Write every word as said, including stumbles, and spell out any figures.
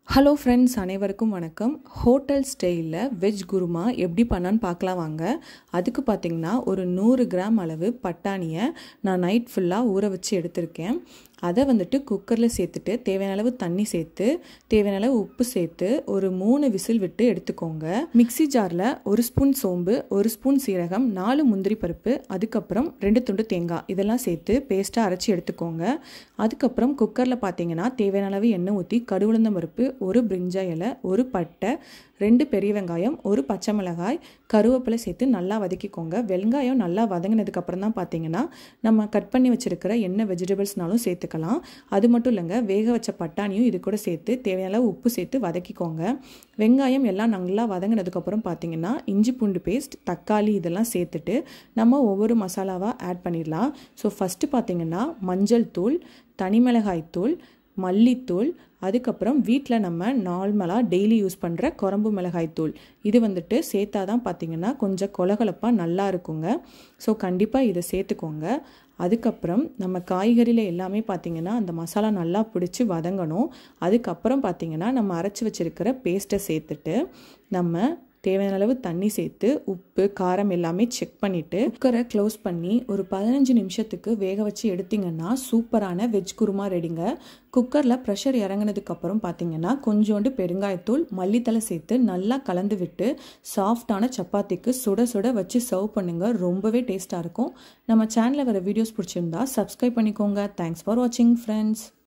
Hello friends, அனைவருக்கும் வணக்கம். Hotel ஸ்டைலில் வெஜ் குருமா எப்படி பண்ணான்னு பார்க்கலாம் வாங்க. அதுக்கு பார்த்திங்கன்னா ஒரு நூறு கிராம் அளவு பட்டாணியை நான் நைட் ஃபுல்லாக ஊற வச்சு எடுத்திருக்கேன். அதை வந்துட்டு குக்கரில் சேர்த்துட்டு தேவையான அளவு தண்ணி சேர்த்து தேவையான அளவு உப்பு சேர்த்து ஒரு மூணு விசில் விட்டு எடுத்துக்கோங்க. மிக்சி ஜாரில் ஒரு ஸ்பூன் சோம்பு, ஒரு ஸ்பூன் சீரகம், நாலு முந்திரி பருப்பு, அதுக்கப்புறம் ரெண்டு துண்டு தேங்காய் இதெல்லாம் சேர்த்து பேஸ்ட்டாக அரைச்சி எடுத்துக்கோங்க. அதுக்கப்புறம் குக்கரில் பார்த்தீங்கன்னா தேவையான அளவு எண்ணெய் ஊற்றி கடுகுளுந்தம் பருப்பு, ஒரு பிரிஞ்சாய் இலை, ஒரு பட்டை, ரெண்டு பெரிய வெங்காயம், ஒரு பச்சை மிளகாய், கருவேப்பிலை சேர்த்து நல்லா வதக்கிக்கோங்க. வெங்காயம் நல்லா வதங்கினதுக்கப்புறம் தான் பார்த்தீங்கன்னா நம்ம கட் பண்ணி வச்சுருக்கிற என்ன வெஜிடபிள்ஸ்னாலும் சேர்த்துக்கலாம். அது மட்டும் இல்லைங்க, வேக வச்ச பட்டாணியும் இது கூட சேர்த்து தேவையான அளவு உப்பு சேர்த்து வதக்கிக்கோங்க. வெங்காயம் எல்லாம் நல்லா வதங்கினதுக்கப்புறம் பார்த்தீங்கன்னா இஞ்சி பூண்டு பேஸ்ட், தக்காளி இதெல்லாம் சேர்த்துட்டு நம்ம ஒவ்வொரு மசாலாவாக ஆட் பண்ணிடலாம். ஸோ ஃபஸ்ட்டு பார்த்தீங்கன்னா மஞ்சள் தூள், தனி மிளகாய் தூள், மல்லித்தூள், அதுக்கப்புறம் வீட்டில் நம்ம நார்மலாக டெய்லி யூஸ் பண்ணுற குழம்பு மிளகாய் தூள் இது வந்துட்டு சேர்த்தா தான் பார்த்திங்கன்னா கொஞ்சம் கொலகொலப்பாக நல்லா இருக்குங்க. ஸோ கண்டிப்பாக இதை சேர்த்துக்கோங்க. அதுக்கப்புறம் நம்ம காய்கறியில் எல்லாமே பார்த்திங்கன்னா அந்த மசாலா நல்லா பிடிச்சி வதங்கணும். அதுக்கப்புறம் பார்த்திங்கன்னா நம்ம அரைச்சி வச்சுருக்கிற பேஸ்ட்டை சேர்த்துட்டு நம்ம தேவையான அளவு தண்ணி சேர்த்து உப்பு காரம் எல்லாமே செக் பண்ணிவிட்டு குக்கரை க்ளோஸ் பண்ணி ஒரு பதினஞ்சு நிமிஷத்துக்கு வேக வச்சு எடுத்திங்கன்னா சூப்பரான வெஜ் குருமா ரெடிங்க. குக்கரில் ப்ரெஷர் இறங்கினதுக்கப்புறம் பார்த்தீங்கன்னா கொஞ்சோண்டு பெருங்காயத்தூள், மல்லித்தலை சேர்த்து நல்லா கலந்து விட்டு சாஃப்டான சப்பாத்திக்கு சுட சுட வச்சு சர்வ் பண்ணுங்கள். ரொம்பவே டேஸ்ட்டாக இருக்கும். நம்ம சேனலில் வர வீடியோஸ் பிடிச்சிருந்தா சப்ஸ்கிரைப் பண்ணிக்கோங்க. தேங்க்ஸ் ஃபார் வாட்சிங் ஃப்ரெண்ட்ஸ்.